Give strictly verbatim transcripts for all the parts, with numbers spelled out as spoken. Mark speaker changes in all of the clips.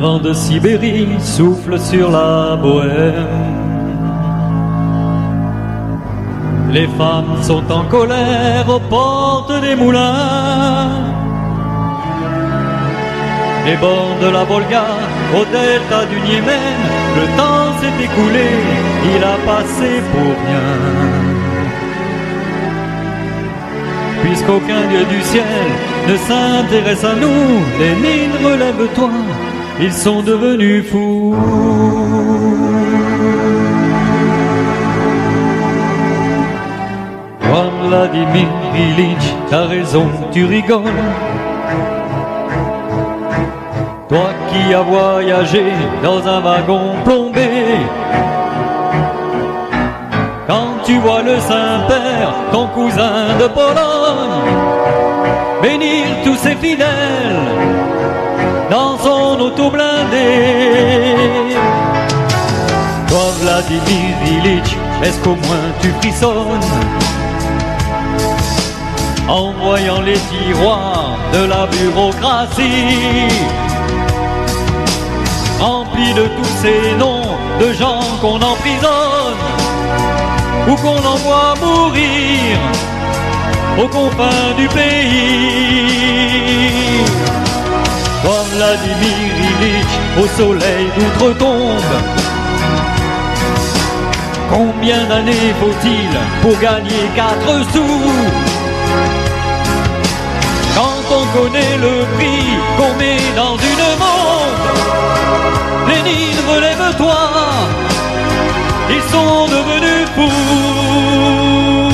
Speaker 1: vent de Sibérie souffle sur la Bohème. Les femmes sont en colère aux portes des moulins. Les bords de la Volga, au delta du Niémen, le temps s'est écoulé, il a passé pour rien. Puisqu'aucun dieu du ciel ne s'intéresse à nous, Lénine, relève-toi, ils sont devenus fous. Toi, Vladimir Ilitch, t'as raison, tu rigoles. Toi qui as voyagé dans un wagon plombé, quand tu vois le Saint-Père, ton cousin de Pologne, bénir tous ses fidèles dans son auto blindé. Toi, Vladimir Ilitch, est-ce qu'au moins tu frissonnes en voyant les tiroirs de la bureaucratie remplis de tous ces noms de gens qu'on emprisonne ou qu'on envoie mourir aux confins du pays. Toi, Vladimir Ilitch, au soleil d'outre-tombe, combien d'années faut-il pour gagner quatre sous? Quand on connaît le prix qu'on met dans une montre, Lénine, relève-toi, ils sont devenus fous.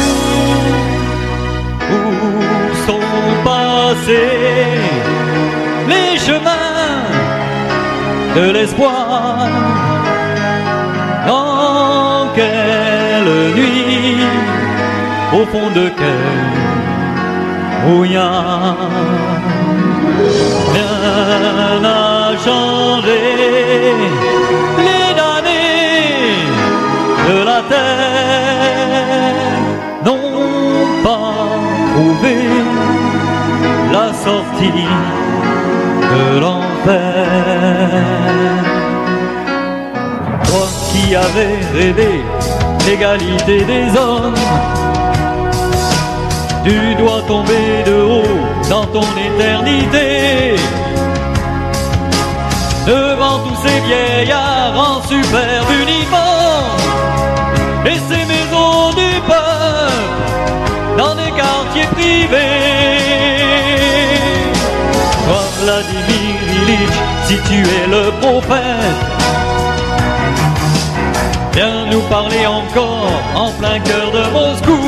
Speaker 1: Où sont passés les chemins de l'espoir? Dans quelle nuit, au fond de quel brouillard, rien n'a changé, les damnés de la terre n'ont pas trouvé la sortie de l'enfer. Toi qui avais rêvé l'égalité des hommes, tu dois tomber de haut dans ton éternité, devant tous ces vieillards en superbe uniforme et ces maisons du peuple dans des quartiers privés. Toi, Vladimir Ilitch, si tu es le prophète, viens nous parler encore en plein cœur de Moscou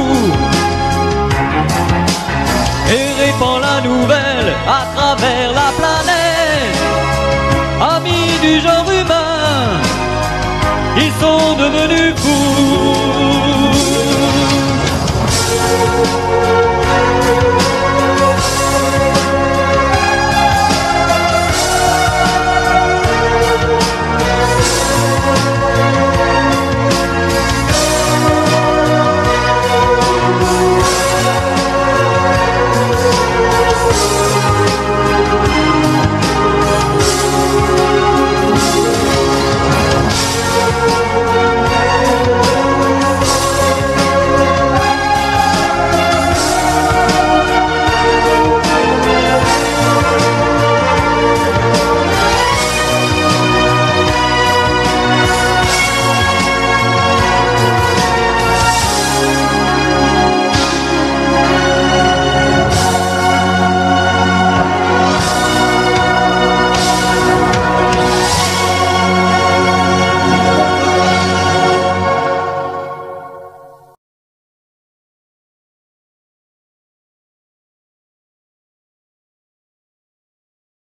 Speaker 1: et répand la nouvelle à travers la planète. Amis du genre humain, ils sont devenus